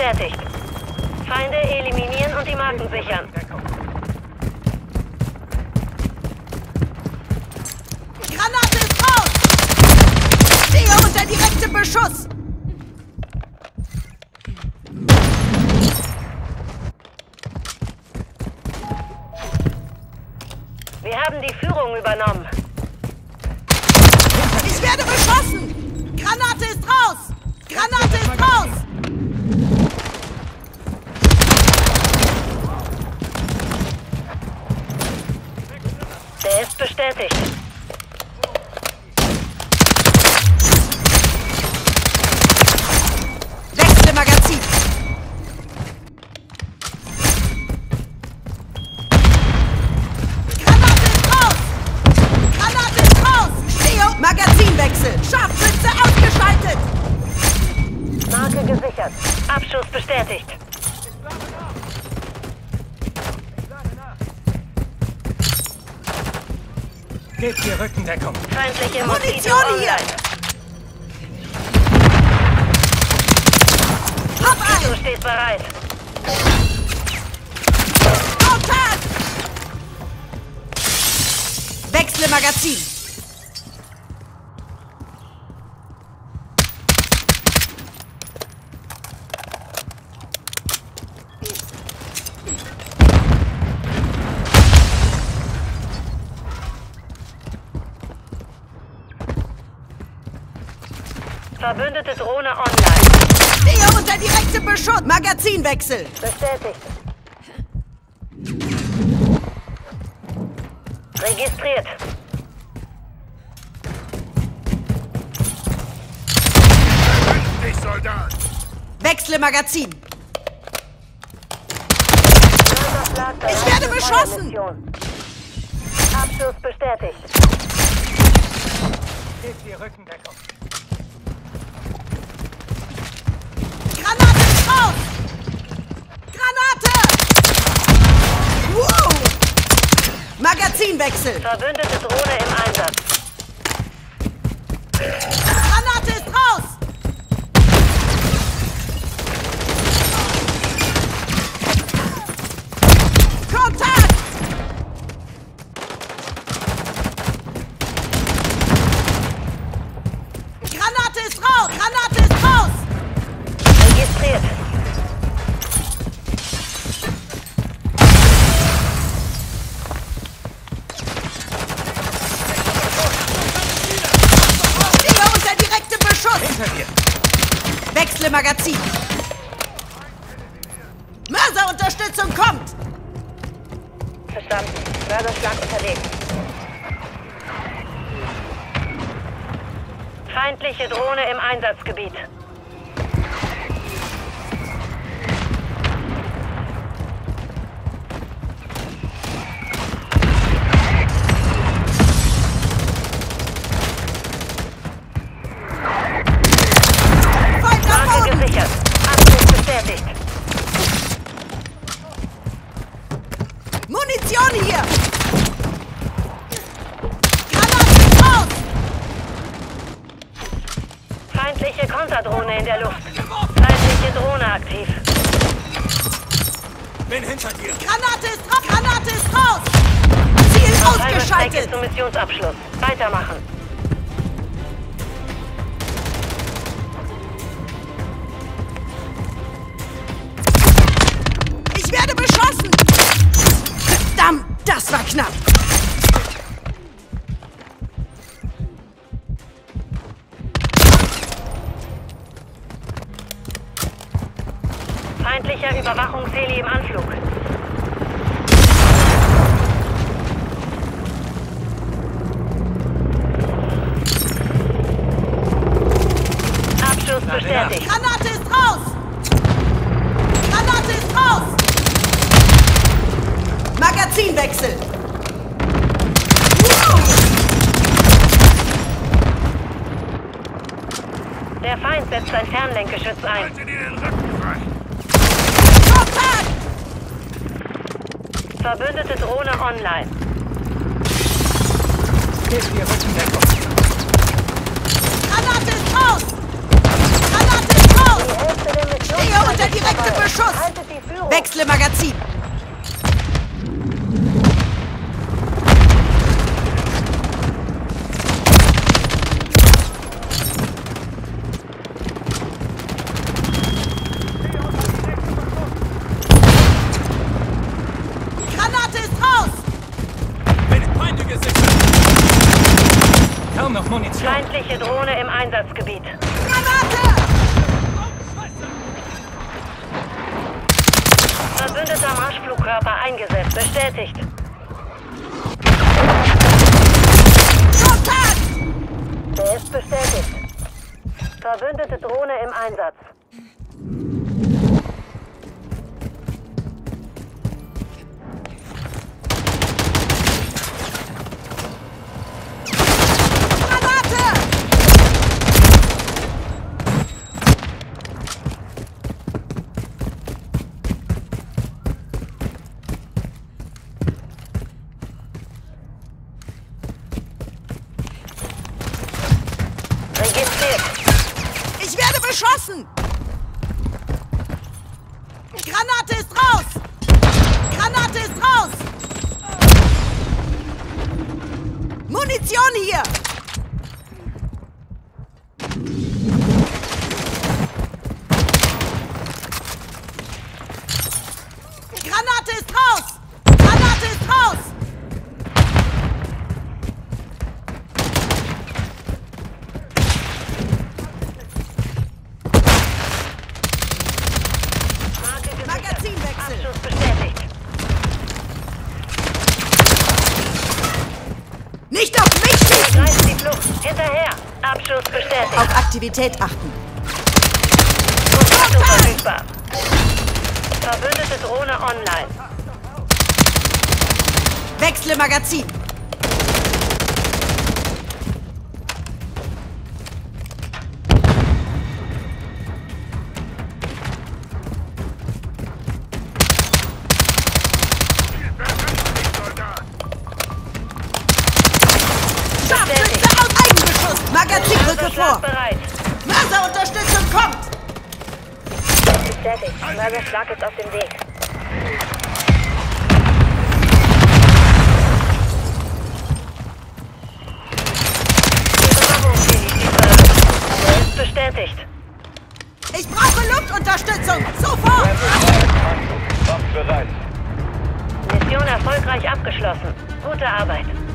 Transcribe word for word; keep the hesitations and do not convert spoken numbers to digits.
bestätigt. Feinde eliminieren und die Marken sichern. Granate ist raus! Stehe unter direktem Beschuss! Wir haben die Führung übernommen. Ich werde beschossen! Granate ist raus! Granate ist raus! Der ist bestätigt. Wechsle Magazin! Granate ist raus! Granate ist raus! Stehe! Magazinwechsel! Scharfschütze ausgeschaltet! Marke gesichert. Abschuss bestätigt. Gebt ihr Rückendeckung. Feindliche Munition Motive hier! online. Hab Motor ein! steht bereit. Kontakt! Wechsle Magazin! Verbündete Drohne online. Stehe unter direktem Beschuss! Magazinwechsel! Bestätigt. Registriert. Ich Soldat! Wechsle Magazin! Ich Ich werde beschossen! Abschuss bestätigt. Gebt ihr Rückendeckung. Granate ist raus! Granate! Wow! Magazinwechsel! Verbündete Drohne im Einsatz. Granate ist raus! Kontakt! Granate ist raus! Granate ist raus! Registriert. Stehe unter direktem Beschuss! Hinter dir! Wechsle Magazin! Mörserunterstützung kommt! Verstanden. Mörserschlag unterwegs. Feindliche Drohne im Einsatzgebiet. Feind am Marke Boden! gesichert. Abschuss bestätigt. Munition hier! Granate ist raus! Feindliche Konterdrohne in der Luft. Feindliche Drohne aktiv. Bin hinter dir! Granate ist raus! Granate ist raus! Ziel Halbe Strecke ausgeschaltet! zum Missionsabschluss. Weitermachen. Ich werde beschossen! Verdammt, das war knapp! Feindlicher Überwachungsheli im Anflug. Abschuss bestätigt. Granate ist raus! Granate ist raus! Magazinwechsel! Wow! Der Feind setzt sein Fernlenkgeschütz ein. Haltet ihr den Rücken frei! Kontakt! Verbündete Drohne online. Gebt ihr Rückendeckung. Granate ist raus! Granate ist raus! Die Hälfte der Mission Stehe unter direktem Beschuss! Haltet die Führung. Wechsle Magazin! Granate ist raus! Eine Feinde gesichert! Kaum noch Munition! Feindliche Drohne im Einsatzgebiet. Granate! Verbündeter Marschflugkörper eingesetzt. Bestätigt. Kontakt! Der ist bestätigt. Verbündete Drohne im Einsatz. Granate! Registriert. Ich werde beschossen! Granate ist raus! Granate ist raus! Munition hier! Granate ist raus! Granate ist raus! Marke gesichert. Magazinwechsel. Abschuss bestätigt. Nicht auf mich schießen! Ergreifen die Flucht. Hinterher. Abschuss bestätigt. Auf Aktivität achten. Rückruf verfügbar. Verbündete Drohne online. Wechsle Magazin. Scharfschütze aus Eigenbeschuss. Magazinbrücke vor. Bereit. Mörserunterstützung kommt. Bestätigt. Mörserschlag ist auf dem Weg. Der ist bestätigt. Ich brauche Luftunterstützung. Sofort. Waffen bereit. Mission erfolgreich abgeschlossen. Gute Arbeit.